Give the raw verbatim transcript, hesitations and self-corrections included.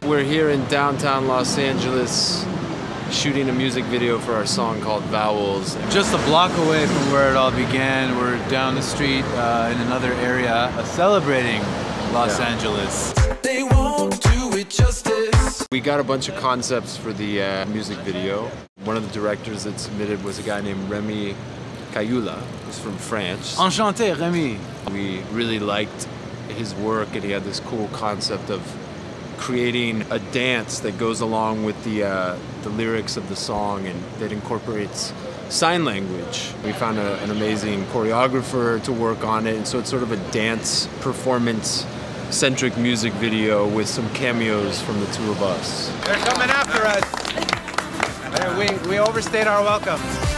we're here in downtown Los Angeles shooting a music video for our song called Vowels. Just a block away from where it all began, we're down the street uh, in another area uh, celebrating Los yeah. Angeles. They won't do it justice. We got a bunch of concepts for the uh, music video. One of the directors that submitted was a guy named Remy Cayula, who's from France. Enchanté, Remy. We really liked his work, and he had this cool concept of creating a dance that goes along with the uh, the lyrics of the song and that incorporates sign language. We found a, an amazing choreographer to work on it, and so it's sort of a dance performance centric music video with some cameos from the two of us. They're coming after us. We, we overstayed our welcome.